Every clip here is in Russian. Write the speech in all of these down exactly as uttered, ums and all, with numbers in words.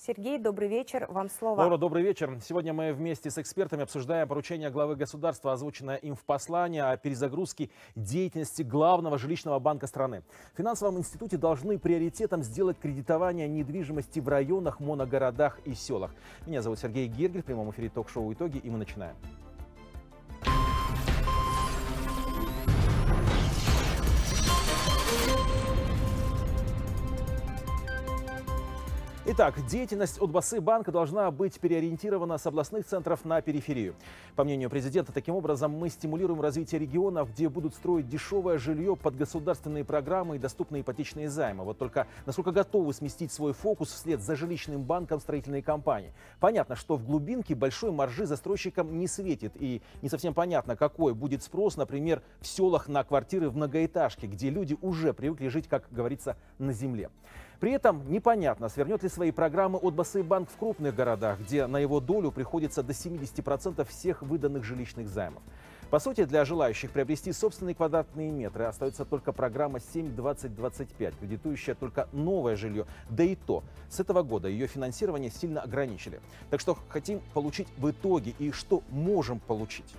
Сергей, добрый вечер. Вам слово. Лаура, добрый вечер. Сегодня мы вместе с экспертами обсуждаем поручение главы государства, озвученное им в послании о перезагрузке деятельности главного жилищного банка страны. В финансовом институте должны приоритетом сделать кредитование недвижимости в районах, моногородах и селах. Меня зовут Сергей Гергель, в прямом эфире ток-шоу «Итоги», и мы начинаем. Итак, деятельность Отбасы банка должна быть переориентирована с областных центров на периферию. По мнению президента, таким образом мы стимулируем развитие регионов, где будут строить дешевое жилье под государственные программы и доступные ипотечные займы. Вот только насколько готовы сместить свой фокус вслед за жилищным банком строительные компании? Понятно, что в глубинке большой маржи застройщикам не светит. И не совсем понятно, какой будет спрос, например, в селах на квартиры в многоэтажке, где люди уже привыкли жить, как говорится, на земле. При этом непонятно, свернет ли свои программы Отбасы банк в крупных городах, где на его долю приходится до семидесяти процентов всех выданных жилищных займов. По сути, для желающих приобрести собственные квадратные метры остается только программа семь двадцать двадцать пять, кредитующая только новое жилье. Да и то, с этого года ее финансирование сильно ограничили. Так что хотим получить в итоге и что можем получить?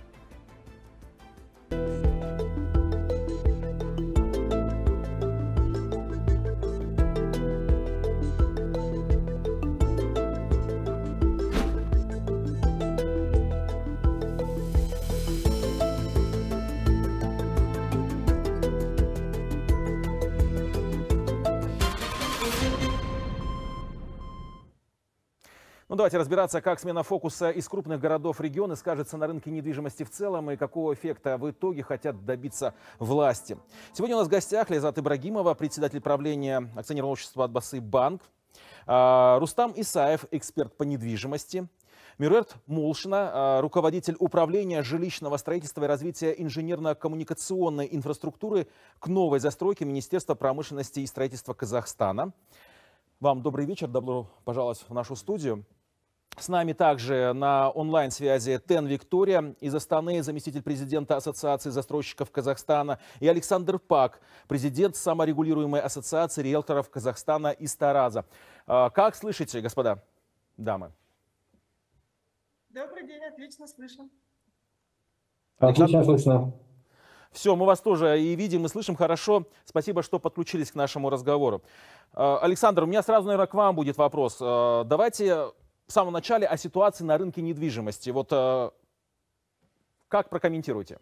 Ну, давайте разбираться, как смена фокуса из крупных городов в регионы скажется на рынке недвижимости в целом и какого эффекта в итоге хотят добиться власти. Сегодня у нас в гостях Ляззат Ибрагимова, председатель правления акционерного общества «Отбасы банк», Рустам Исаев, эксперт по недвижимости, Меруерт Молшина, руководитель управления жилищного строительства и развития инженерно-коммуникационной инфраструктуры к новой застройке Министерства промышленности и строительства Казахстана. Вам добрый вечер, добро пожаловать в нашу студию. С нами также на онлайн-связи Тен Виктория из Астаны, заместитель президента Ассоциации застройщиков Казахстана, и Александр Пак, президент саморегулируемой ассоциации риэлторов Казахстана из Тараза. Как слышите, господа, дамы? Добрый день, отлично слышим. Отлично слышно. Все, мы вас тоже и видим, и слышим хорошо. Спасибо, что подключились к нашему разговору. Александр, у меня сразу, наверное, к вам будет вопрос. Давайте в самом начале о ситуации на рынке недвижимости. Вот как прокомментируете?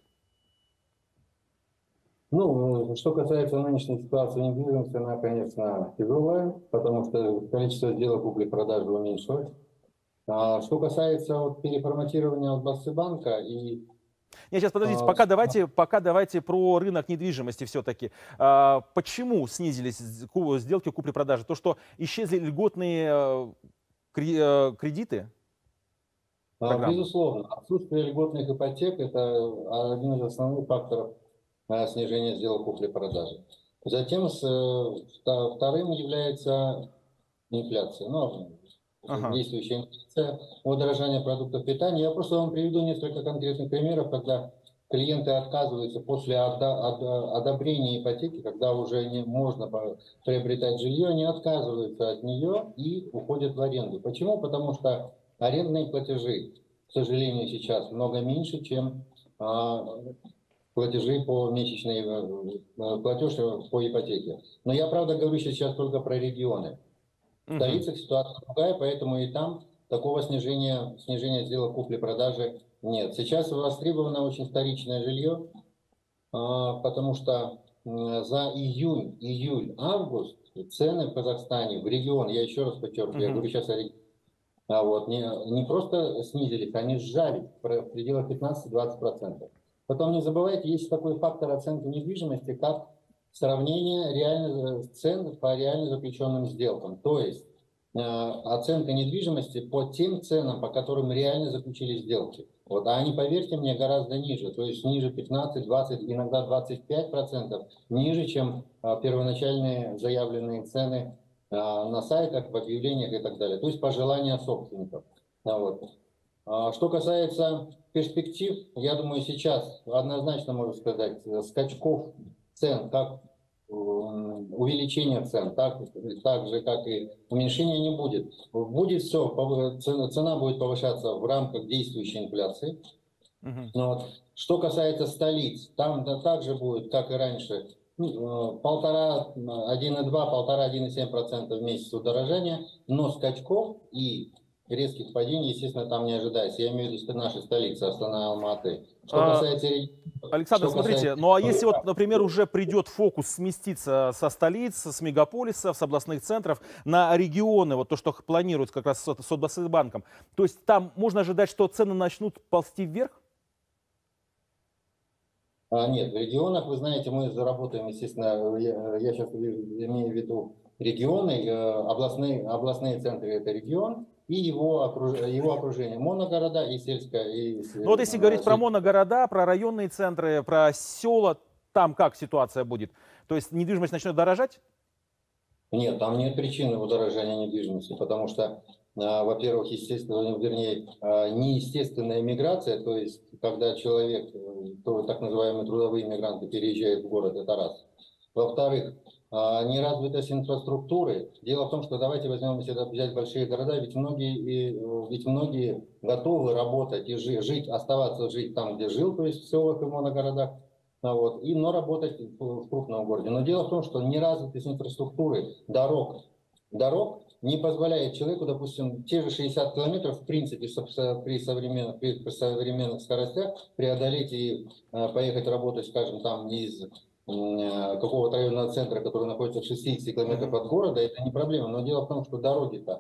Ну, что касается нынешней ситуации недвижимости, она, конечно, тяжелая, потому что количество сделок купли-продажи уменьшилось. А что касается вот, переформатирования Отбасы банка и... Нет, сейчас подождите, а, пока, давайте, пока давайте про рынок недвижимости все-таки. А, почему снизились сделки купли-продажи? То, что исчезли льготные кредиты? Программы? Безусловно. Отсутствие льготных ипотек – это один из основных факторов снижения сделок купли-продажи. Затем с, вторым является инфляция. Ну, ага. Действующая инфляция, удорожание продуктов питания. Я просто вам приведу несколько конкретных примеров, когда клиенты отказываются после одобрения ипотеки, когда уже не можно приобретать жилье, они отказываются от нее и уходят в аренду. Почему? Потому что арендные платежи, к сожалению, сейчас много меньше, чем платежи по месячной платеж по ипотеке. Но я, правда, говорю сейчас только про регионы. В столицах ситуация другая, поэтому и там такого снижения, снижения сделок купли-продажи нет. Сейчас востребовано очень вторичное жилье, потому что за июнь, июль, август цены в Казахстане, в регион, я еще раз подчеркиваю, я говорю сейчас о регионе, а вот, не, не просто снизились, они сжались в пределах пятнадцати-двадцати процентов. Потом не забывайте, есть такой фактор оценки недвижимости, как сравнение реальных цен по реально заключенным сделкам. То есть э, оценка недвижимости по тем ценам, по которым реально заключили сделки. Вот, а они, поверьте мне, гораздо ниже. То есть ниже пятнадцати, двадцати, иногда двадцати пяти процентов, ниже, чем э, первоначальные заявленные цены э, на сайтах, в объявлениях и так далее. То есть по желанию собственников. Да, вот. а, что касается перспектив, я думаю, сейчас однозначно можно сказать, скачков цен, как увеличения цен, так, так же, как и уменьшения не будет. Будет все, цена будет повышаться в рамках действующей инфляции. Угу. Вот. Что касается столиц, там да, также будет, как и раньше, полтора, один и два, полтора, один и семь процента в месяц удорожания, но скачков и резких падений, естественно, там не ожидается. Я имею в виду нашей столицы, Астана, Алматы. Что А, касается... Александр, что смотрите, касается... ну а если вот, например, уже придет фокус сместиться со столиц, с мегаполисов, с областных центров на регионы, вот то, что планируется как раз с Отбасыбанком, то есть там можно ожидать, что цены начнут ползти вверх? А, нет, в регионах, вы знаете, мы заработаем, естественно, я, я сейчас имею в виду регионы, областные, областные центры – это регион, и его, окруж, его окружение, моногорода и сельское. И, ну вот если говорить про моногорода, про районные центры, про села, там как ситуация будет? То есть недвижимость начнет дорожать? Нет, там нет причины удорожания недвижимости, потому что, во-первых, естественно, вернее, неестественная миграция, то есть когда человек, то, так называемые трудовые мигранты, переезжают в город, это раз. Во-вторых, неразвитость инфраструктуры. Дело в том, что давайте возьмем, если взять большие города, ведь многие, ведь многие готовы работать и жить, оставаться жить там, где жил, то есть в селах и моногородах, вот, и, но работать в крупном городе. Но дело в том, что неразвитость инфраструктуры, дорог, дорог не позволяет человеку, допустим, те же шестьдесят километров, в принципе, при современных, при современных скоростях преодолеть и поехать работать, скажем, там из какого-то районного центра, который находится в шестидесяти километрах от города, это не проблема. Но дело в том, что дороги-то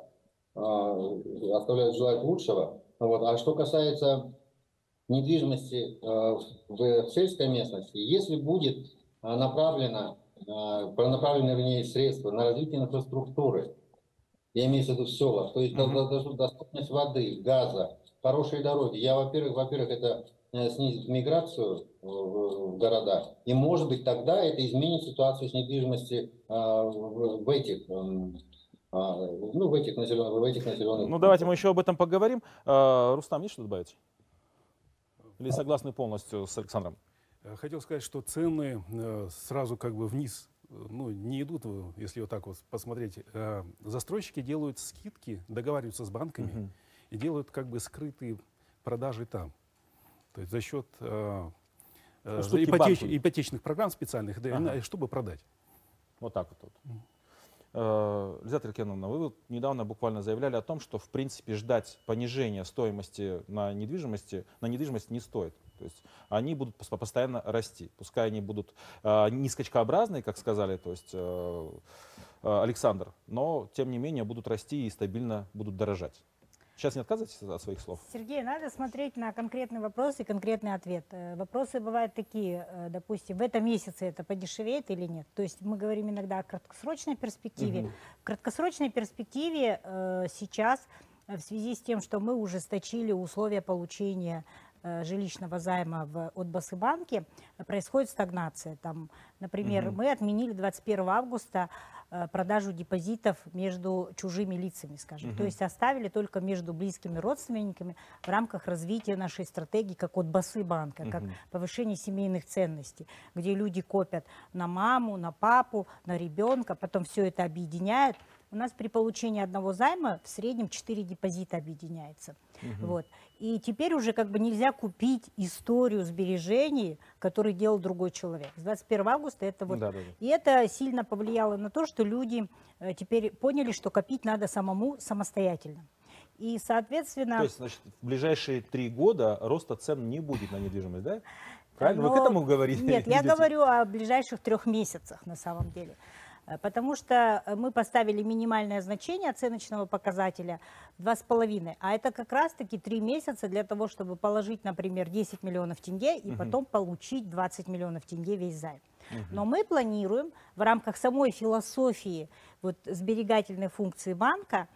э, оставляют желать лучшего. Вот. А что касается недвижимости э, в сельской местности, если будет направлено, э, направлены, вернее, средства на развитие инфраструктуры, я имею в виду в селах, то есть uh-huh. доступность воды, газа, хорошие дороги. Я, во-первых, во-первых, это снизит миграцию в города, и, может быть, тогда это изменит ситуацию с недвижимостью в этих, ну, в этих населенных, в этих населенных. Ну, давайте мы еще об этом поговорим. Рустам, есть что добавить? Или согласны полностью с Александром? Хотел сказать, что цены сразу как бы вниз, ну, не идут, если вот так вот посмотреть. Застройщики делают скидки, договариваются с банками uh-huh. и делают как бы скрытые продажи там. То есть за счет э, э, ипотеч, ипотечных программ специальных, да, ага. чтобы продать. Вот так вот. Mm. Лизавета Аликеновна, вы вот недавно буквально заявляли о том, что в принципе ждать понижения стоимости на недвижимости, на недвижимость не стоит. То есть они будут постоянно расти. Пускай они будут э, не скачкообразные, как сказали, то есть э, э, Александр, но тем не менее будут расти и стабильно будут дорожать. Сейчас не отказывайтесь от своих слов. Сергей, надо смотреть на конкретный вопрос и конкретный ответ. Вопросы бывают такие, допустим, в этом месяце это подешевеет или нет. То есть мы говорим иногда о краткосрочной перспективе. Угу. В краткосрочной перспективе э, сейчас, в связи с тем, что мы ужесточили условия получения э, жилищного займа в Отбасыбанке, происходит стагнация. Там, например, угу. мы отменили двадцать первого августа продажу депозитов между чужими лицами, скажем. Uh-huh. То есть оставили только между близкими родственниками в рамках развития нашей стратегии как Отбасыбанка, uh-huh. как повышение семейных ценностей, где люди копят на маму, на папу, на ребенка, потом все это объединяют. У нас при получении одного займа в среднем четыре депозита объединяется. Uh-huh. Вот. И теперь уже как бы нельзя купить историю сбережений, который делал другой человек. С двадцать первого августа это вот. Да, да, да. И это сильно повлияло на то, что люди теперь поняли, что копить надо самому самостоятельно. И, соответственно... То есть, значит, в ближайшие три года роста цен не будет на недвижимость, да? Правильно? Но... Вы к этому говорите? Нет, я говорю о ближайших трех месяцах на самом деле. Потому что мы поставили минимальное значение оценочного показателя два с половиной, а это как раз-таки три месяца для того, чтобы положить, например, десять миллионов тенге и uh-huh. потом получить двадцать миллионов тенге весь займ. Uh-huh. Но мы планируем в рамках самой философии вот, сберегательной функции банка,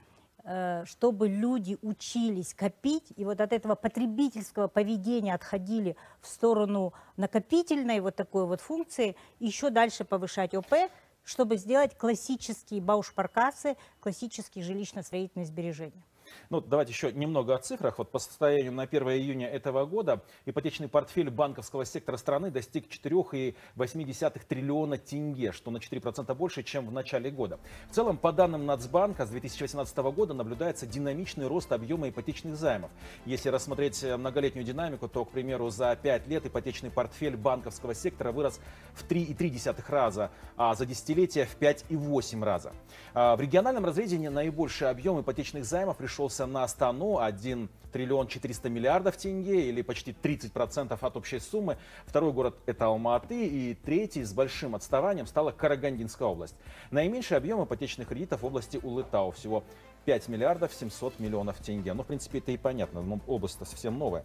чтобы люди учились копить, и вот от этого потребительского поведения отходили в сторону накопительной вот такой вот функции, еще дальше повышать ОП, чтобы сделать классические баушпаркасы, классические жилищно-строительные сбережения. Ну, давайте еще немного о цифрах. Вот по состоянию на первое июня этого года ипотечный портфель банковского сектора страны достиг четырёх целых восьми десятых триллиона тенге, что на четыре процента больше, чем в начале года. В целом, по данным Нацбанка, с две тысячи восемнадцатого года наблюдается динамичный рост объема ипотечных займов. Если рассмотреть многолетнюю динамику, то, к примеру, за пять лет ипотечный портфель банковского сектора вырос в три целых три десятых раза, а за десятилетие в пять целых восемь раза. В региональном разрезе наибольший объем ипотечных займов пришелся на Астану — один триллион четыреста миллиардов тенге, или почти тридцать процентов от общей суммы. Второй город — это Алматы, и третий с большим отставанием стала Карагандинская область. Наименьший объем ипотечных кредитов в области Улытау — всего пять миллиардов семьсот миллионов тенге. Ну, в принципе, это и понятно, но область-то совсем новая.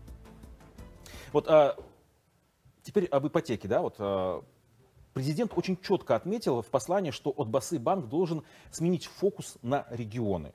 Вот а, теперь об ипотеке, да, вот. А, Президент очень четко отметил в послании, что Отбасы банк должен сменить фокус на регионы.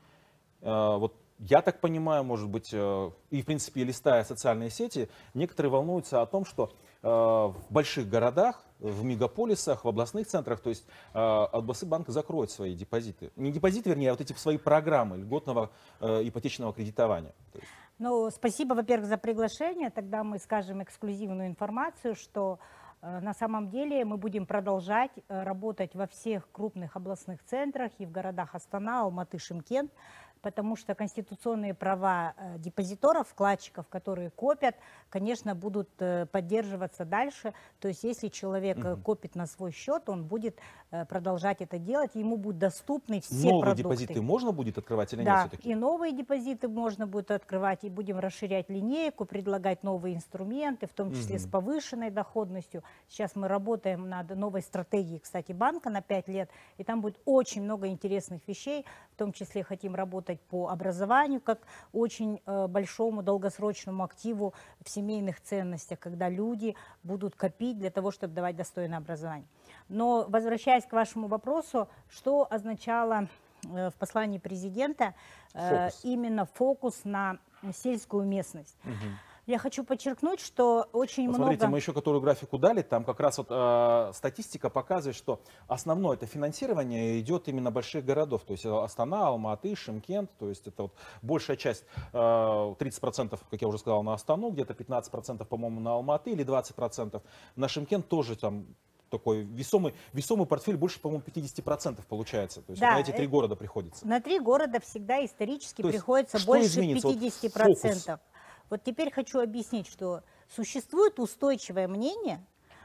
Вот я так понимаю, может быть, и в принципе, листая социальные сети, некоторые волнуются о том, что в больших городах, в мегаполисах, в областных центрах, то есть Отбасы банк закроет свои депозиты. Не депозиты, вернее, а вот эти свои программы льготного ипотечного кредитования. Ну, спасибо, во-первых, за приглашение. Тогда мы скажем эксклюзивную информацию, что на самом деле мы будем продолжать работать во всех крупных областных центрах и в городах Астана, Алматы, Шымкент, потому что конституционные права депозиторов, вкладчиков, которые копят, конечно, будут поддерживаться дальше. То есть если человек угу. копит на свой счет, он будет продолжать это делать, ему будут доступны все новые продукты. Новые депозиты можно будет открывать или да, нет все-таки? И новые депозиты можно будет открывать, и будем расширять линейку, предлагать новые инструменты, в том числе угу. с повышенной доходностью. Сейчас мы работаем над новой стратегией, кстати, банка на пять лет, и там будет очень много интересных вещей, в том числе хотим работать по образованию, как очень э, большому долгосрочному активу в семейных ценностях, когда люди будут копить для того, чтобы давать достойное образование. Но возвращаясь к вашему вопросу, что означало э, в послании президента э, фокус. именно фокус на сельскую местность. Угу. Я хочу подчеркнуть, что очень вот много... Смотрите, мы еще которую графику дали, там как раз вот э, статистика показывает, что основное это финансирование идет именно больших городов, то есть Астана, Алматы, Шымкент, то есть это вот большая часть, э, тридцать процентов, как я уже сказал, на Астану, где-то пятнадцать процентов, по-моему, на Алматы или двадцать процентов, на Шымкент тоже там такой весомый, весомый портфель, больше, по-моему, пятьдесят процентов получается. То есть да, вот на эти три города приходится. На три города всегда исторически приходится больше пятидесяти процентов. Вот Вот теперь хочу объяснить, что существует устойчивое мнение,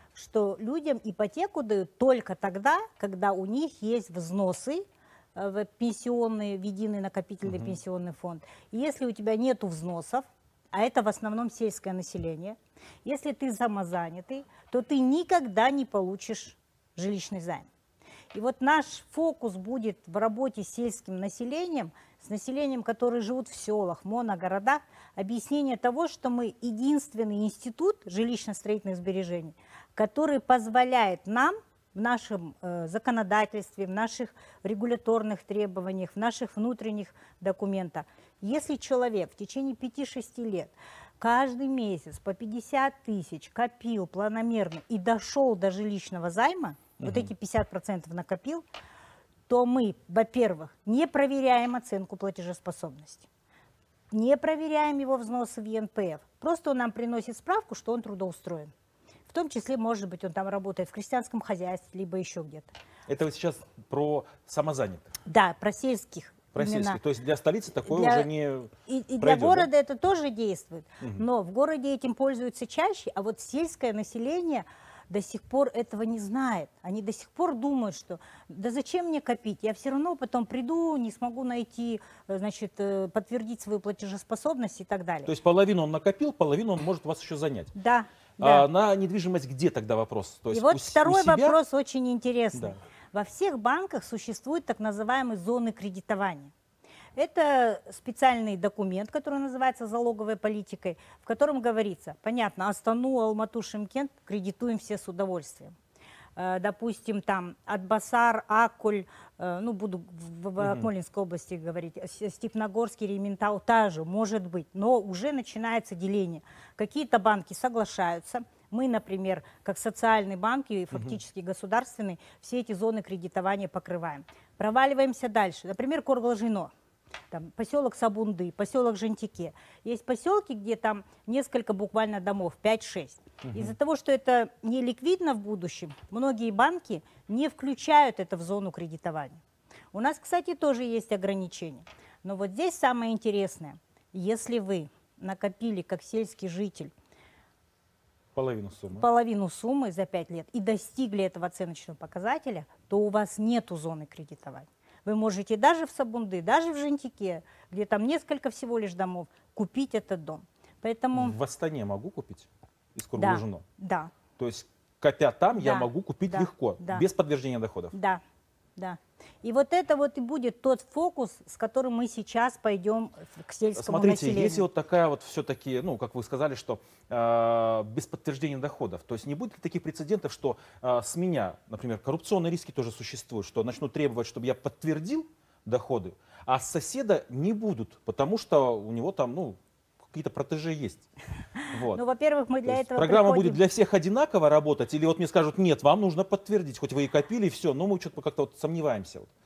что людям ипотеку дают только тогда, когда у них есть взносы в пенсионный, в единый накопительный угу. пенсионный фонд. И если у тебя нет взносов, а это в основном сельское население, если ты самозанятый, то ты никогда не получишь жилищный займ. И вот наш фокус будет в работе с сельским населением, с населением, которые живут в селах, моногородах, объяснение того, что мы единственный институт жилищно-строительных сбережений, который позволяет нам в нашем э, законодательстве, в наших регуляторных требованиях, в наших внутренних документах. Если человек в течение пяти-шести лет каждый месяц по пятьдесят тысяч копил планомерно и дошел до жилищного займа, угу. вот эти пятьдесят процентов накопил, то мы, во-первых, не проверяем оценку платежеспособности, не проверяем его взносы в Е Н П Ф. Просто он нам приносит справку, что он трудоустроен. В том числе, может быть, он там работает в крестьянском хозяйстве, либо еще где-то. Это вы сейчас про самозанятых? Да, про сельских. Про сельских. То есть для столицы такое для, уже не И, и пройдет, для города да? это тоже действует. Угу. Но в городе этим пользуются чаще, а вот сельское население до сих пор этого не знает. Они до сих пор думают, что да зачем мне копить, я все равно потом приду, не смогу найти, значит, подтвердить свою платежеспособность и так далее. То есть половину он накопил, половину он может вас еще занять. Да. А да. на недвижимость где тогда вопрос? То есть и вот у, второй у себя... вопрос очень интересный. Да. Во всех банках существуют так называемые зоны кредитования. Это специальный документ, который называется залоговой политикой, в котором говорится, понятно, Астану, Алмату, Шымкент кредитуем все с удовольствием. Допустим, там Атбасар, Аккуль, ну буду в Акмолинской области говорить, Степногорский, Рементау, та же, может быть, но уже начинается деление. Какие-то банки соглашаются. Мы, например, как социальный банк и фактически государственный, все эти зоны кредитования покрываем. Проваливаемся дальше. Например, Корглажино. Там поселок Сабунды, поселок Жентике. Есть поселки, где там несколько буквально домов, пять-шесть. Угу. Из-за того, что это не ликвидно в будущем, многие банки не включают это в зону кредитования. У нас, кстати, тоже есть ограничения. Но вот здесь самое интересное. Если вы накопили как сельский житель половину суммы, половину суммы за пять лет и достигли этого оценочного показателя, то у вас нету зоны кредитования. Вы можете даже в Сабунды, даже в Жентике, где там несколько всего лишь домов, купить этот дом. Поэтому... В Астане могу купить из Кургулжино? Да, да. То есть, копя там, да, я могу купить да, легко, да. без подтверждения доходов? Да, да. И вот это вот и будет тот фокус, с которым мы сейчас пойдем к сельскому Смотрите, населению. если вот такая вот все-таки, ну, как вы сказали, что э, без подтверждения доходов, то есть не будет ли таких прецедентов, что э, с меня, например, коррупционные риски тоже существуют, что начнут требовать, чтобы я подтвердил доходы, а с соседа не будут, потому что у него там, ну, какие-то протеже есть. Вот. Ну, во-первых, мы для этого программа приходим... будет для всех одинаково работать, или вот мне скажут, нет, вам нужно подтвердить, хоть вы и копили, и все, но мы что-то как-то вот сомневаемся. Вот.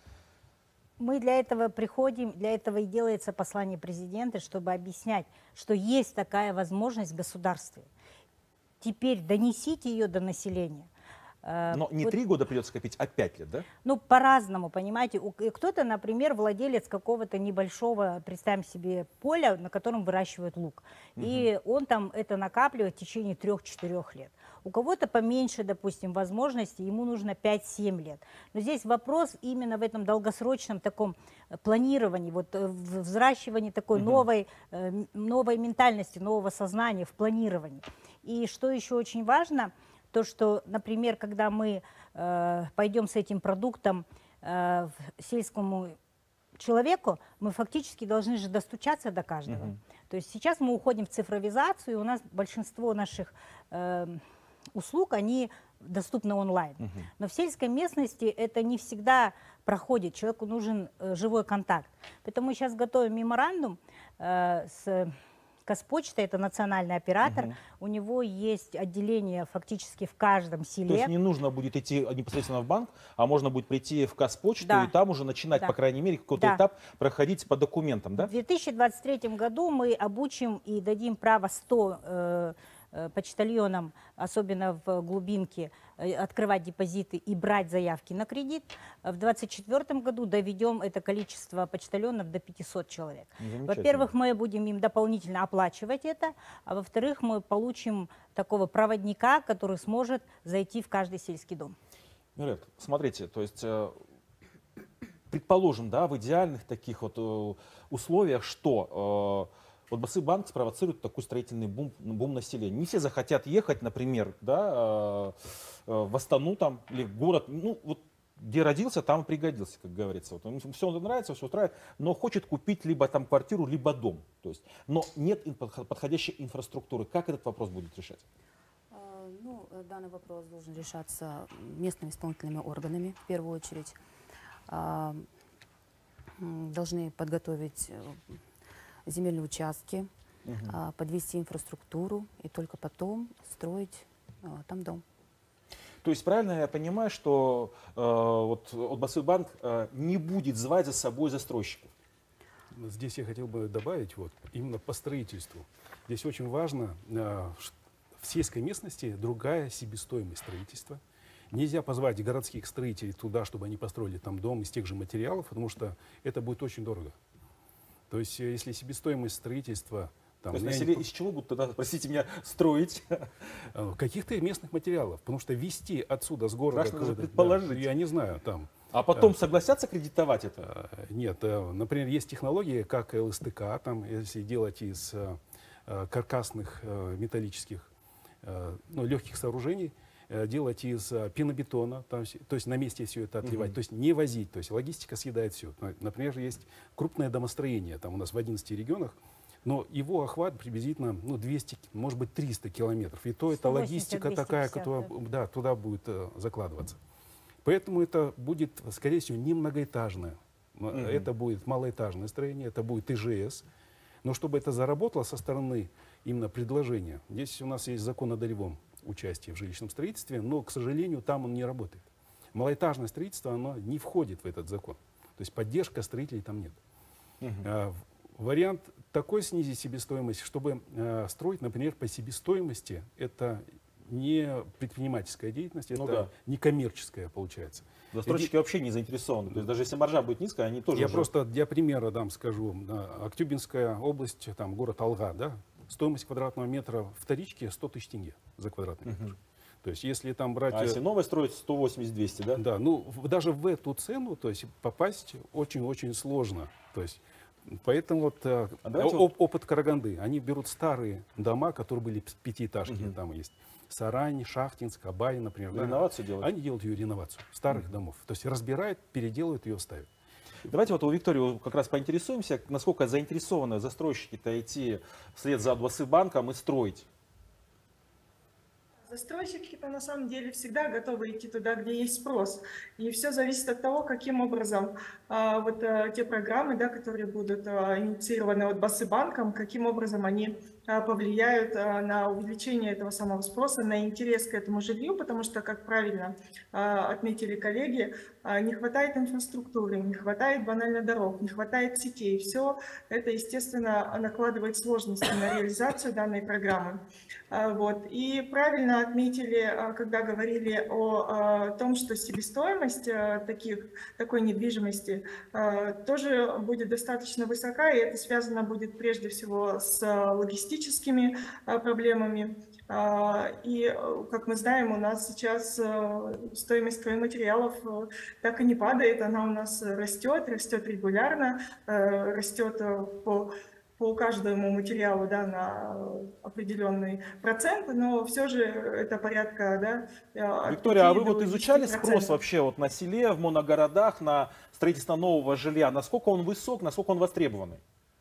Мы для этого приходим, для этого и делается послание президента, чтобы объяснять, что есть такая возможность в государстве. Теперь донесите ее до населения. Но не вот, три года придется копить, а пять лет, да? Ну, по-разному, понимаете. Кто-то, например, владелец какого-то небольшого, представим себе, поля, на котором выращивают лук. Угу. И он там это накапливает в течение трех-четырех лет. У кого-то поменьше, допустим, возможностей, ему нужно пять-семь лет. Но здесь вопрос именно в этом долгосрочном таком планировании, вот в взращивании такой угу. новой, новой ментальности, нового сознания, в планировании. И что еще очень важно, то, что, например, когда мы э, пойдем с этим продуктом э, сельскому человеку, мы фактически должны же достучаться до каждого. Uh-huh. То есть сейчас мы уходим в цифровизацию, и у нас большинство наших э, услуг, они доступны онлайн. Uh-huh. Но в сельской местности это не всегда проходит, человеку нужен э, живой контакт. Поэтому мы сейчас готовим меморандум э, с... Казпочта, это национальный оператор, угу. у него есть отделение фактически в каждом селе. То есть не нужно будет идти непосредственно в банк, а можно будет прийти в Казпочту, да. и там уже начинать, да. по крайней мере, какой-то да. этап проходить по документам, да? В две тысячи двадцать третьем году мы обучим и дадим право сто э, почтальонам, особенно в глубинке, открывать депозиты и брать заявки на кредит. В две тысячи двадцать четвёртом году доведем это количество почтальонов до пятисот человек. Во-первых, мы будем им дополнительно оплачивать это, а во-вторых, мы получим такого проводника, который сможет зайти в каждый сельский дом. Мирет, смотрите, то есть... Предположим, да, в идеальных таких вот условиях, что... Вот Басыбанк спровоцирует такой строительный бум, бум населения. Не все захотят ехать, например, да, в Астану там, или в город, ну, вот, где родился, там и пригодился, как говорится. Вот, ему все нравится, все устраивает, но хочет купить либо там квартиру, либо дом. То есть, но нет подходящей инфраструктуры. Как этот вопрос будет решать? Ну, данный вопрос должен решаться местными исполнительными органами, в первую очередь. Должны подготовить земельные участки, угу. а, подвести инфраструктуру и только потом строить а, там дом. То есть правильно я понимаю, что э, вот Отбасыбанк э, не будет звать за собой застройщиков? Здесь я хотел бы добавить, вот, именно по строительству. Здесь очень важно, э, в сельской местности другая себестоимость строительства. Нельзя позвать городских строителей туда, чтобы они построили там дом из тех же материалов, потому что это будет очень дорого. То есть, если себестоимость строительства... Там, То есть, на селе не... из чего будут тогда, простите меня, строить? Каких-то местных материалов. Потому что везти отсюда, с города... Страшно даже предположить. Да, я не знаю, там... А потом а, согласятся кредитовать это? Нет. Например, есть технологии, как эл эс тэ ка, там, если делать из каркасных металлических, ну, легких сооружений, делать из пенобетона, там, то есть на месте все это отливать, uh-huh. то есть не возить, то есть логистика съедает все. Например, есть крупное домостроение, там у нас в одиннадцати регионах, но его охват приблизительно ну, двести, может быть, триста километров. И то это логистика такая, которая да, туда будет э, закладываться. Поэтому это будет, скорее всего, не многоэтажное. Uh-huh. Это будет малоэтажное строение, это будет и жэ эс. Но чтобы это заработало со стороны именно предложения, здесь у нас есть закон о долевом участие в жилищном строительстве, но, к сожалению, там он не работает. Малоэтажное строительство, оно не входит в этот закон. То есть поддержка строителей там нет. Угу. Вариант такой снизить себестоимость, чтобы э, строить, например, по себестоимости, это не предпринимательская деятельность, ну это да. не коммерческая получается. Застройщики И, вообще не заинтересованы. То есть даже если маржа будет низкая, они тоже Я уже... просто для примера дам, скажу. Актюбинская область, там город Алга, да, стоимость квадратного метра вторички сто тысяч тенге за квадратный метр. Угу. То есть если там брать... А если новое строить сто восемьдесят — двести, да? Да, ну в, даже в эту цену, то есть попасть очень-очень сложно. То есть поэтому вот а оп вот... опыт Караганды. Они берут старые дома, которые были пятиэтажки, угу. там есть Сарань, Шахтинск, Абай, например. Реновацию да. делают? Они делают ее реновацию старых угу. домов. То есть разбирают, переделывают ее, ставят. Давайте вот у Виктории как раз поинтересуемся, насколько заинтересованы застройщики-то идти вслед за Отбасыбанком и строить. Застройщики-то на самом деле всегда готовы идти туда, где есть спрос. И все зависит от того, каким образом а, вот а, те программы, да, которые будут а, инициированы Отбасыбанком, каким образом они а, повлияют а, на увеличение этого самого спроса, на интерес к этому жилью, потому что, как правильно а, отметили коллеги, а, не хватает инфраструктуры, не хватает банально дорог, не хватает сетей. Все это, естественно, накладывает сложности на реализацию данной программы. А, вот. И правильно отметили, когда говорили о, о том, что себестоимость таких, такой недвижимости тоже будет достаточно высока, и это связано будет прежде всего с логистическими проблемами. И, как мы знаем, у нас сейчас стоимость стройматериалов так и не падает, она у нас растет, растет регулярно, растет по по каждому материалу, да, на определенный процент, но все же это порядка, да. Виктория, а вы вот изучали спрос вообще вот на селе, в моногородах, на строительство нового жилья? Насколько он высок, насколько он востребованный?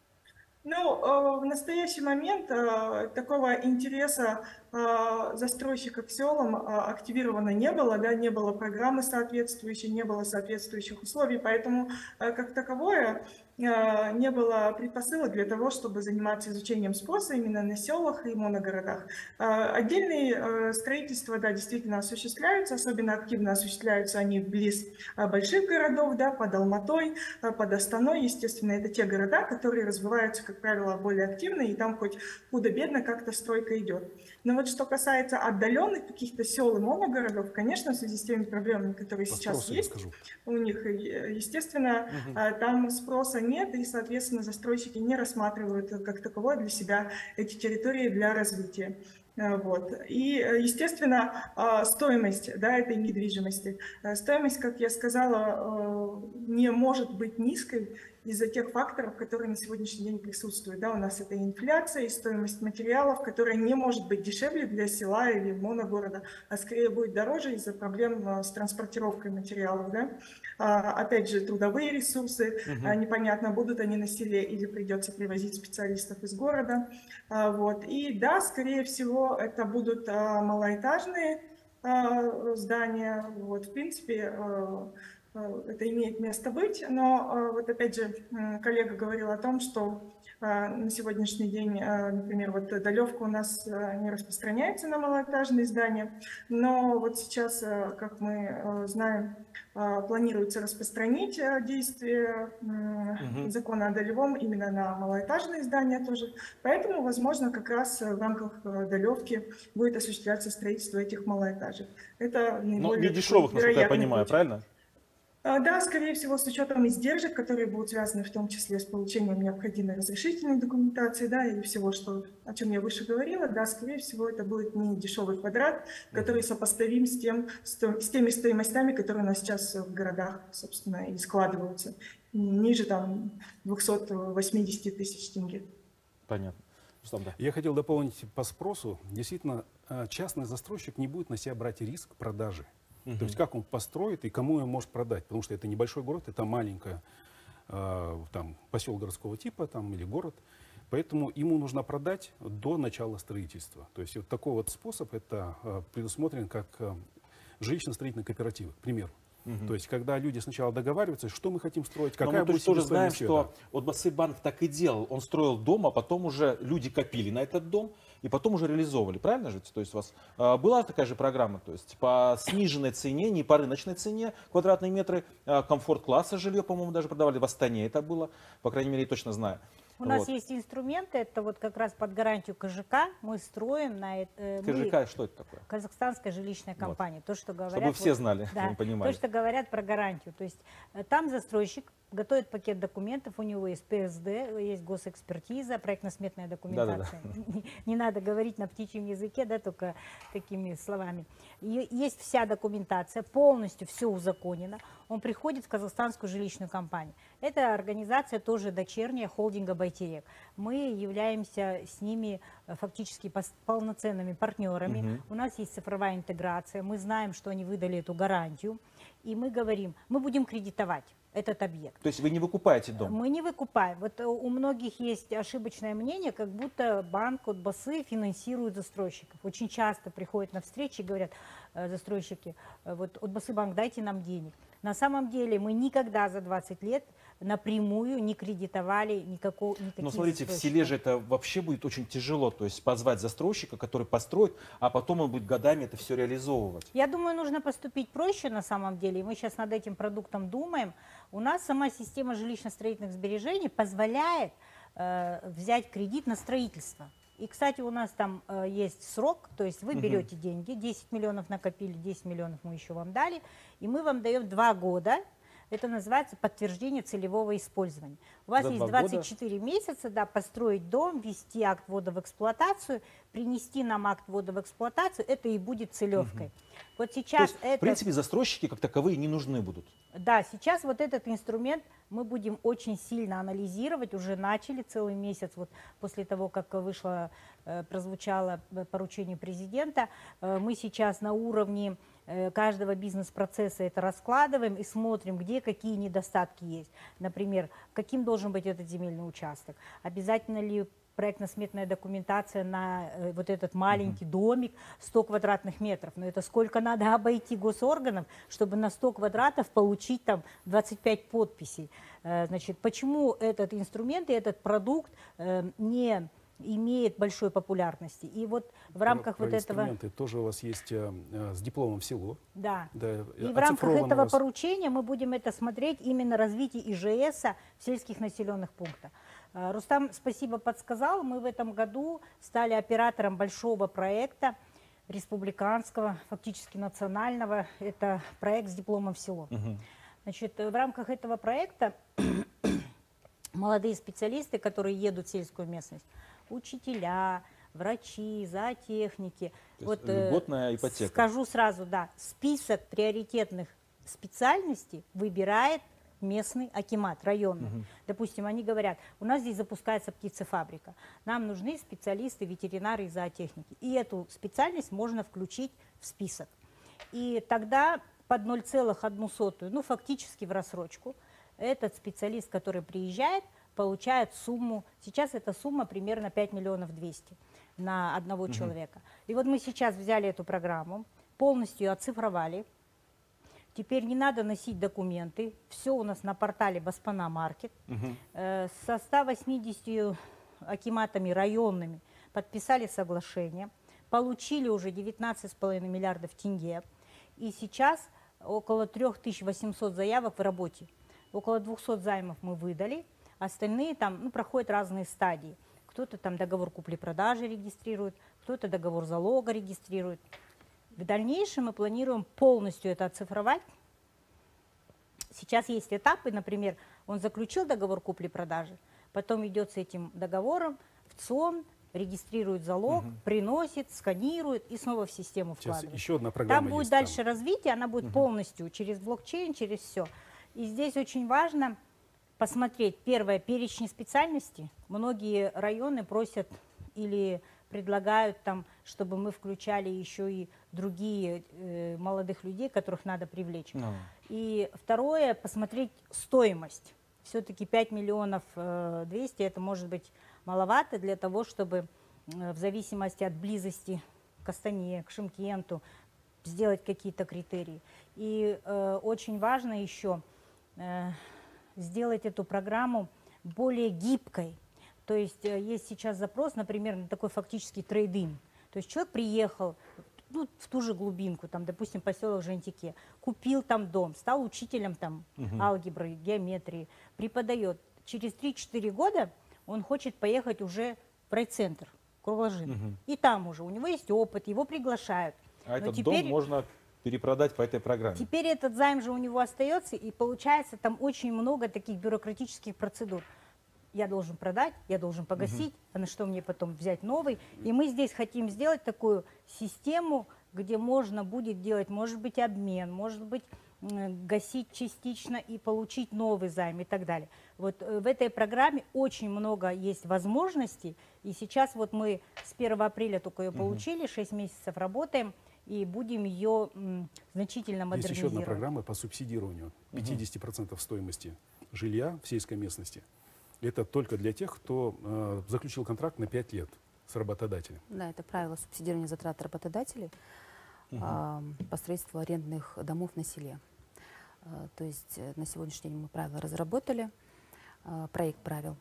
Ну, в настоящий момент такого интереса застройщиков к селам активировано не было, да, не было программы соответствующей, не было соответствующих условий, поэтому как таковое не было предпосылок для того, чтобы заниматься изучением спроса именно на селах и моногородах. Отдельные строительства, да, действительно осуществляются, особенно активно осуществляются они вблизи больших городов, да, под Алматой, под Астаной, естественно, это те города, которые развиваются, как правило, более активно, и там хоть худо-бедно как-то стройка идет. Но вот что касается отдаленных каких-то сел и моногородов, конечно, в связи с теми проблемами, которые По сейчас есть расскажу. у них, естественно, угу. там спроса нет, и, соответственно, застройщики не рассматривают как таковое для себя эти территории для развития. Вот. И, естественно, стоимость, да, этой недвижимости. Стоимость, как я сказала, не может быть низкой из-за тех факторов, которые на сегодняшний день присутствуют. Да, у нас это инфляция и стоимость материалов, которая не может быть дешевле для села или моногорода, а скорее будет дороже из-за проблем с транспортировкой материалов. Да. Опять же, трудовые ресурсы, угу. непонятно, будут они на селе или придется привозить специалистов из города. Вот. И да, скорее всего, это будут малоэтажные здания. Вот, в принципе, это имеет место быть, но вот опять же коллега говорил о том, что на сегодняшний день, например, вот долевка у нас не распространяется на малоэтажные здания, но вот сейчас, как мы знаем, планируется распространить действие угу. закона о долевом именно на малоэтажные здания тоже, поэтому, возможно, как раз в рамках долевки будет осуществляться строительство этих малоэтажек. Это наиболее... Ну, не дешевых, насколько я понимаю, путь. Правильно? Да, скорее всего, с учетом издержек, которые будут связаны в том числе с получением необходимой разрешительной документации, да, и всего, что, о чем я выше говорила, да, скорее всего, это будет не дешевый квадрат, который сопоставим с, тем, с теми стоимостями, которые у нас сейчас в городах, собственно, и складываются, ниже там двухсот восьмидесяти тысяч тенге. Понятно. Я хотел дополнить по спросу. Действительно, частный застройщик не будет на себя брать риск продажи. Uh-huh. То есть как он построит и кому он может продать, потому что это небольшой город, это маленькая э, там, поселок городского типа там, или город, поэтому ему нужно продать до начала строительства. То есть вот такой вот способ это э, предусмотрен как э, жилищно-строительные кооперативы, к примеру. Угу. То есть, когда люди сначала договариваются, что мы хотим строить, какая Но мы будет тоже знаем, света. что вот Отбасыбанк так и делал. Он строил дом, а потом уже люди копили на этот дом и потом уже реализовывали. Правильно же? То есть у вас э, была такая же программа, то есть по сниженной цене, не по рыночной цене, квадратные метры, э, комфорт-класса жилье, по-моему, даже продавали. В Астане это было, по крайней мере, я точно знаю. У нас Вот. есть инструменты, это вот как раз под гарантию КЖК мы строим на это. КЖК, мы, что это такое? Казахстанская жилищная компания. Вот. То, что говорят, Чтобы все вот, знали, да, не понимали. то, что говорят про гарантию. То есть э, там застройщик готовит пакет документов, у него есть ПСД, есть госэкспертиза, проектно-сметная документация. Да, да, да. Не, не надо говорить на птичьем языке, да, только такими словами. И есть вся документация, полностью все узаконено. Он приходит в Казахстанскую жилищную компанию. Это организация тоже дочерняя холдинга «Байтерек». Мы являемся с ними фактически полноценными партнерами. Угу. У нас есть цифровая интеграция, мы знаем, что они выдали эту гарантию. И мы говорим, мы будем кредитовать этот объект. То есть вы не выкупаете дом? Мы не выкупаем. Вот у многих есть ошибочное мнение, как будто банк Отбасы финансирует застройщиков. Очень часто приходят на встречи и говорят э, застройщики, э, вот Отбасыбанк, дайте нам денег. На самом деле мы никогда за двадцать лет напрямую не кредитовали никакого, никаких Но смотрите, в селе же это вообще будет очень тяжело, то есть позвать застройщика, который построит, а потом он будет годами это все реализовывать. Я думаю, нужно поступить проще на самом деле, и мы сейчас над этим продуктом думаем. У нас сама система жилищно-строительных сбережений позволяет э, взять кредит на строительство. И, кстати, у нас там э, есть срок, то есть вы берете угу. деньги, десять миллионов накопили, десять миллионов мы еще вам дали, и мы вам даем два года. Это называется подтверждение целевого использования. У вас За есть двадцать четыре месяца, да, построить дом, ввести акт ввода в эксплуатацию, принести нам акт ввода в эксплуатацию, это и будет целевкой. Угу. Вот сейчас То есть, это... в принципе, застройщики как таковые не нужны будут. Да, сейчас вот этот инструмент мы будем очень сильно анализировать, уже начали целый месяц, вот после того, как вышло, прозвучало поручение президента, мы сейчас на уровне каждого бизнес-процесса это раскладываем и смотрим, где какие недостатки есть. Например, каким должен быть этот земельный участок, обязательно ли проектно-сметная документация на э, вот этот маленький mm-hmm. домик сто квадратных метров. Но это сколько надо обойти госорганов, чтобы на сто квадратов получить там двадцать пять подписей. Э, значит, почему этот инструмент и этот продукт э, не имеет большой популярности? И вот в рамках про, вот про этого... инструменты тоже у вас есть э, с дипломом в село. Да. да и в рамках этого поручения мы будем это смотреть именно развитие ИЖСа в сельских населенных пунктах. Рустам, спасибо, подсказал. Мы в этом году стали оператором большого проекта, республиканского, фактически национального. Это проект с дипломом в село. Угу. Значит, в рамках этого проекта молодые специалисты, которые едут в сельскую местность, учителя, врачи, зоотехники. Вот, льготная ипотека. Скажу сразу, да, список приоритетных специальностей выбирает местный акимат, районный. Угу. Допустим, они говорят, у нас здесь запускается птицефабрика, нам нужны специалисты, ветеринары и зоотехники. И эту специальность можно включить в список. И тогда под ноль целых одну сотую, ну фактически в рассрочку, этот специалист, который приезжает, получает сумму, сейчас эта сумма примерно пять миллионов двести на одного угу. человека. И вот мы сейчас взяли эту программу, полностью ее оцифровали. Теперь не надо носить документы, все у нас на портале Баспана Маркет. Угу. Э, со ста восьмидесятью акиматами районными подписали соглашение, получили уже девятнадцать с половиной миллиардов тенге. И сейчас около трёх тысяч восьмисот заявок в работе. Около двухсот займов мы выдали, остальные там ну, проходят разные стадии. Кто-то там договор купли-продажи регистрирует, кто-то договор залога регистрирует. В дальнейшем мы планируем полностью это оцифровать. Сейчас есть этапы, например, он заключил договор купли-продажи, потом идет с этим договором в ЦОН, регистрирует залог, угу. приносит, сканирует и снова в систему Сейчас вкладывает. Еще одна программа там будет есть, дальше там. развитие, она будет угу. полностью через блокчейн, через все. И здесь очень важно посмотреть, первое, перечни специальностей. Многие районы просят или предлагают, там, чтобы мы включали еще и другие э, молодых людей, которых надо привлечь. No. И второе, посмотреть стоимость. Все-таки пять миллионов двести, это может быть маловато для того, чтобы э, в зависимости от близости к Астане, к Шымкенту, сделать какие-то критерии. И э, очень важно еще э, сделать эту программу более гибкой. То есть э, есть сейчас запрос, например, на такой фактический трейд-ин. То есть человек приехал, ну, в ту же глубинку, там, допустим, поселок Жентике, купил там дом, стал учителем там угу. алгебры, геометрии, преподает. Через три-четыре года он хочет поехать уже в райцентр, Кругложин. Угу. И там уже у него есть опыт, его приглашают. А Но этот теперь, дом можно перепродать по этой программе. Теперь этот займ же у него остается, и получается там очень много таких бюрократических процедур. Я должен продать, я должен погасить, uh-huh. а на что мне потом взять новый. И мы здесь хотим сделать такую систему, где можно будет делать, может быть, обмен, может быть, гасить частично и получить новый займ и так далее. Вот в этой программе очень много есть возможностей. И сейчас вот мы с первого апреля только ее получили, шесть месяцев работаем, и будем ее м, значительно модернизировать. Есть еще одна программа по субсидированию пятьдесят процентов стоимости жилья в сельской местности. Это только для тех, кто э, заключил контракт на пять лет с работодателем. Да, это правило субсидирования затрат работодателей угу. э, посредством арендных домов на селе. Э, то есть э, на сегодняшний день мы правила разработали, э, проект правил.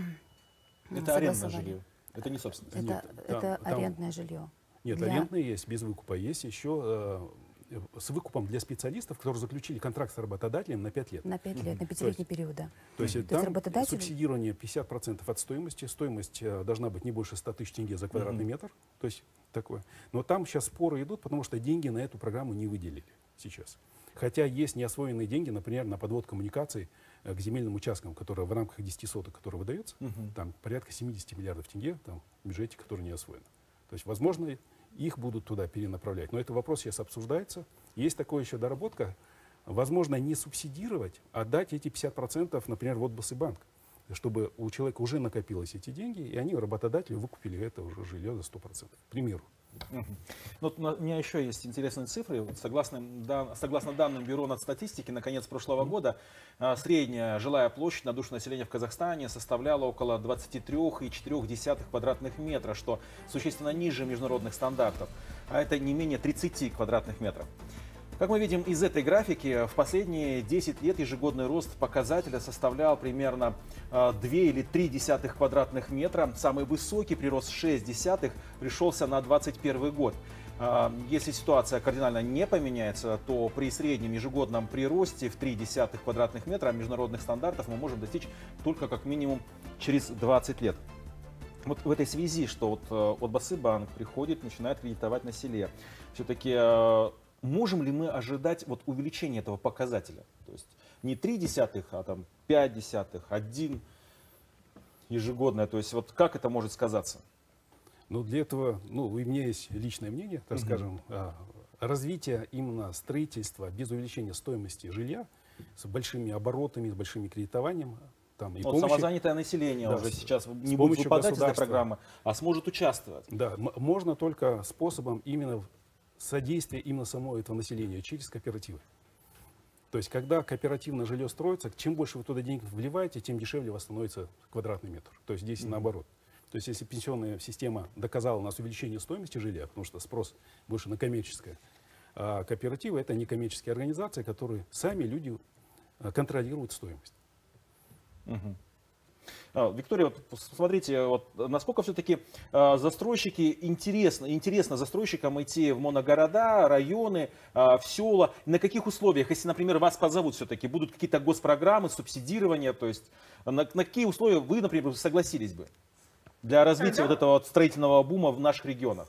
Это арендное жилье, это не собственность. Это, Нет, это там, арендное там... жилье. Нет, для... арендные есть, без выкупа. Есть еще э, с выкупом для специалистов, которые заключили контракт с работодателем на пять лет. На пять лет, на пятилетний период, да. То есть, То там есть работодатель... субсидирование пятьдесят процентов от стоимости. Стоимость э, должна быть не больше ста тысяч тенге за квадратный mm-hmm. метр. То есть такое. Но там сейчас споры идут, потому что деньги на эту программу не выделили сейчас. Хотя есть неосвоенные деньги, например, на подвод коммуникаций э, к земельным участкам, которые в рамках десяти соток, которые выдаются, mm-hmm. там порядка семидесяти миллиардов тенге там, в бюджете, который не освоен. То есть, возможно, их будут туда перенаправлять. Но этот вопрос сейчас обсуждается. Есть такая еще доработка. Возможно, не субсидировать, а дать эти пятьдесят процентов, например, в Отбасыбанк, чтобы у человека уже накопилось эти деньги, и они, работодатели, выкупили это уже жилье за сто процентов. К примеру. Угу. Ну, у меня еще есть интересные цифры. Согласно, да, согласно данным Бюро нацстатистики, на конец прошлого mm-hmm. года а, средняя жилая площадь на душу населения в Казахстане составляла около двадцати трёх и четырёх десятых квадратных метра, что существенно ниже международных стандартов, а это не менее тридцати квадратных метров. Как мы видим из этой графики, в последние десять лет ежегодный рост показателя составлял примерно два или три десятых квадратных метра. Самый высокий прирост шесть десятых пришелся на двадцать первый год. Если ситуация кардинально не поменяется, то при среднем ежегодном приросте в три десятых квадратных метра международных стандартов мы можем достичь только как минимум через двадцать лет. Вот в этой связи, что вот Отбасыбанк приходит, начинает кредитовать на селе, все-таки можем ли мы ожидать вот увеличения этого показателя? То есть не три десятых, а там пять десятых, один ежегодное. То есть вот как это может сказаться? Ну, для этого, ну, у меня есть личное мнение, так угу. скажем, развитие именно строительства без увеличения стоимости жилья, с большими оборотами, с большими кредитованием. Там, и вот помощи, самозанятое население да, уже сейчас не будет выпадать из этой программы, а сможет участвовать. Да, можно только способом именно содействия именно самого этого населения через кооперативы. То есть, когда кооперативное жилье строится, чем больше вы туда денег вливаете, тем дешевле у вас становится квадратный метр. То есть, здесь mm-hmm. наоборот. То есть, если пенсионная система доказала у нас увеличение стоимости жилья, потому что спрос больше на коммерческое, а кооперативы — это некоммерческие организации, которые сами люди контролируют стоимость. Mm-hmm. Виктория, вот посмотрите, вот, насколько все-таки э, застройщики интересно, интересно застройщикам идти в моногорода, районы, э, в села. На каких условиях, если, например, вас позовут все-таки, будут какие-то госпрограммы, субсидирования, то есть на, на какие условия вы, например, согласились бы для развития да. вот этого вот строительного бума в наших регионах?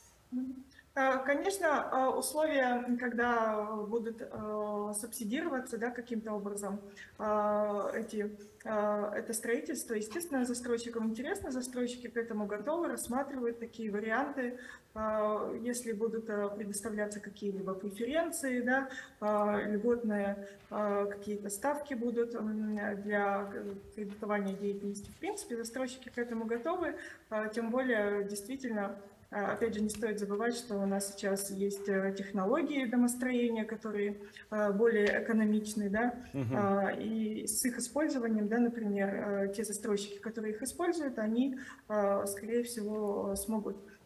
Конечно, условия, когда будут субсидироваться да, каким-то образом эти, это строительство, естественно, застройщикам интересно, застройщики к этому готовы, рассматривают такие варианты. Если будут предоставляться какие-либо преференции, да, льготные какие-то ставки будут для кредитования деятельности, в принципе, застройщики к этому готовы, тем более, действительно, опять же, не стоит забывать, что у нас сейчас есть технологии домостроения, которые более экономичны, да, угу. и с их использованием, да, например, те застройщики, которые их используют, они, скорее всего, смогут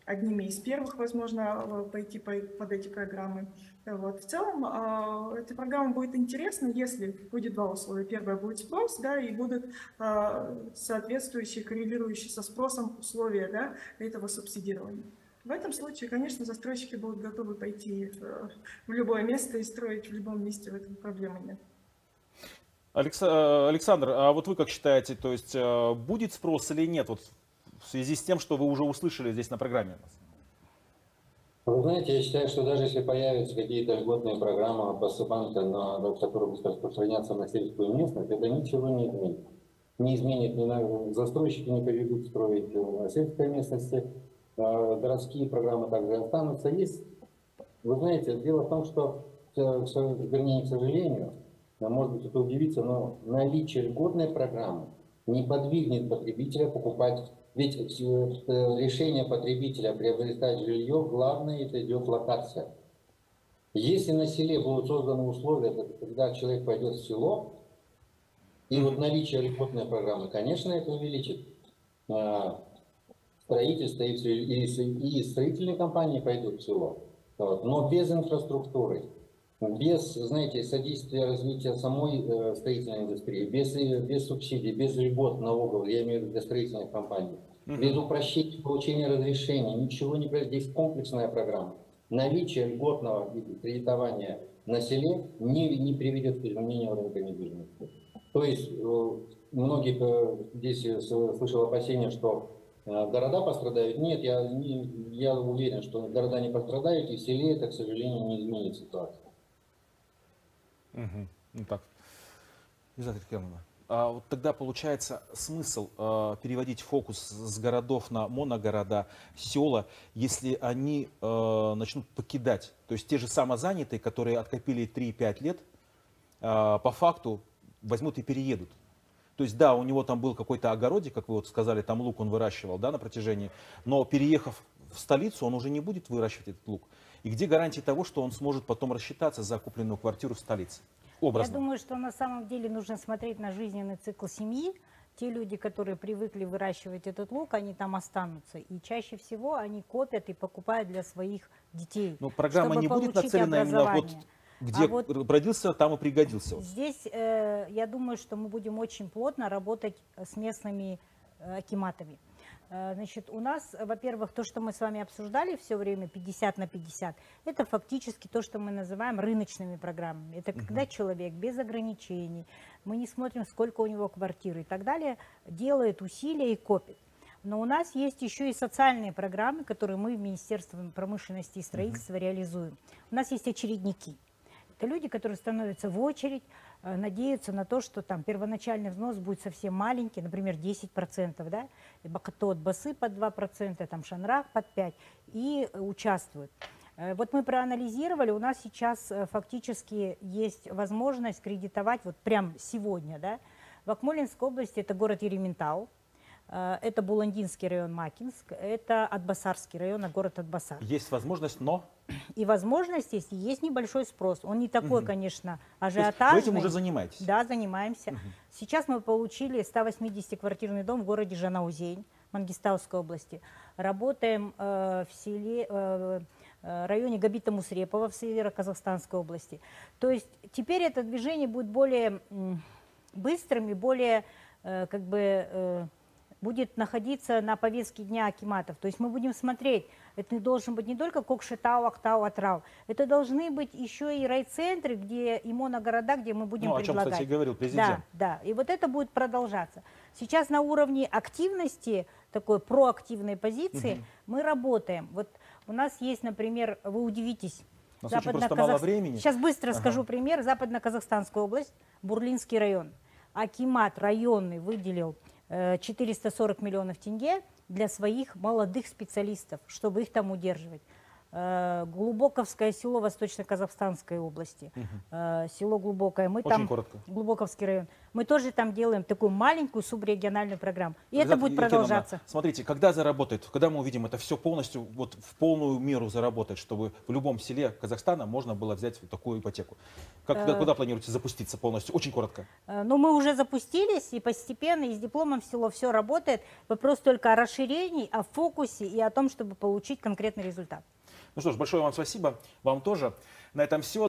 одними из первых, возможно, пойти под эти программы. Вот. В целом, эта программа будет интересна, если будет два условия. Первое будет спрос, да, и будут соответствующие, коррелирующие со спросом условия, да, этого субсидирования. В этом случае, конечно, застройщики будут готовы пойти в любое место и строить в любом месте, в этом проблемы нет. Александр, а вот вы как считаете, то есть будет спрос или нет, вот в связи с тем, что вы уже услышали здесь на программе? Вы знаете, я считаю, что даже если появятся какие-то льготные программы Басыбанка, которые будут распространяться на сельскую местность, это ничего не изменит. Не изменит, ни на... застройщики не перейдут строить на сельской местности, городские программы также останутся. Есть, вы знаете, дело в том, что, вернее, к сожалению, может быть, это удивится, но наличие льготной программы не подвигнет потребителя покупать. Ведь решение потребителя приобретать жилье, главное, это идет локация. Если на селе будут созданы условия, когда человек пойдет в село, и вот наличие льготной программы, конечно, это увеличит строительство, и строительные компании пойдут в село. Но без инфраструктуры, без, знаете, содействия развития самой э, строительной индустрии, без, без субсидий, без льгот налогов, я имею в виду для строительных компаний, mm-hmm. без упрощения получения разрешений, ничего не происходит. Здесь комплексная программа. Наличие льготного кредитования на селе не, не приведет к изменению рынка недвижимости. То есть э, многие э, здесь слышал опасения, что э, города пострадают. Нет, я, не, я уверен, что города не пострадают, и в селе это, к сожалению, не изменит ситуацию. Угу. Ну так. А вот тогда получается смысл э, переводить фокус с городов на моногорода, села, если они э, начнут покидать. То есть те же самозанятые, которые откопили три-пять лет, э, по факту возьмут и переедут. То есть да, у него там был какой-то огородик, как вы вот сказали, там лук он выращивал, да, на протяжении, но переехав в столицу, он уже не будет выращивать этот лук. И где гарантия того, что он сможет потом рассчитаться за купленную квартиру в столице? Образно. Я думаю, что на самом деле нужно смотреть на жизненный цикл семьи. Те люди, которые привыкли выращивать этот лук, они там останутся. И чаще всего они копят и покупают для своих детей. Но программа не будет нацелена именно вот, где а вот родился, там и пригодился. Здесь э, я думаю, что мы будем очень плотно работать с местными э, акиматами. Значит, у нас, во-первых, то, что мы с вами обсуждали все время, пятьдесят на пятьдесят, это фактически то, что мы называем рыночными программами. Это когда uh-huh. человек без ограничений, мы не смотрим, сколько у него квартир и так далее, делает усилия и копит. Но у нас есть еще и социальные программы, которые мы в Министерстве промышленности и строительства uh-huh. реализуем. У нас есть очередники. Это люди, которые становятся в очередь, надеются на то, что там первоначальный взнос будет совсем маленький, например, десять процентов, да, Бакатот Басы под два процента, там Шанрах под пять процентов, и участвуют. Вот мы проанализировали, у нас сейчас фактически есть возможность кредитовать вот прямо сегодня, да, в Акмолинской области это город Ерейментау, это Буландинский район Макинск, это Атбасарский район, а город Атбасар. Есть возможность, но... И возможность есть, и есть небольшой спрос. Он не такой, угу. конечно, ажиотажный. Вы этим уже занимаетесь? Да, занимаемся. Угу. Сейчас мы получили сто восьмидесятиквартирный дом в городе Жанаузень, Мангистауской области. Работаем э, в селе... Э, районе Габита Мусрепова в Северо-Казахстанской области. То есть теперь это движение будет более быстрым и более э, как бы... Э, будет находиться на повестке дня акиматов. То есть мы будем смотреть, это не должен быть не только Кокшетау, Актау, Атрау, это должны быть еще и райцентры, где и моногорода, где мы будем ну, предлагать. О чем, кстати, говорил президент. Да, да, и вот это будет продолжаться. Сейчас на уровне активности, такой проактивной позиции, угу. мы работаем. Вот у нас есть, например, вы удивитесь, Западно-Казах... Сейчас быстро ага. скажу пример. Западно-Казахстанская область, Бурлинский район. Акимат районный выделил четыреста сорок миллионов тенге для своих молодых специалистов, чтобы их там удерживать. Э, Глубоковское село Восточно-Казахстанской области. Э, Село Глубокое. Мы Очень там, коротко. Глубоковский район. Мы тоже там делаем такую маленькую субрегиональную программу. И Елизавета это будет Якимовна, продолжаться. Смотрите, когда заработает, когда мы увидим это все полностью, вот в полную меру заработать, чтобы в любом селе Казахстана можно было взять вот такую ипотеку? Как, Э, куда, куда планируете запуститься полностью? Очень коротко. Э, Ну, мы уже запустились, и постепенно, и с дипломом в село все работает. Вопрос только о расширении, о фокусе и о том, чтобы получить конкретный результат. Ну что ж, большое вам спасибо. Вам тоже. На этом все.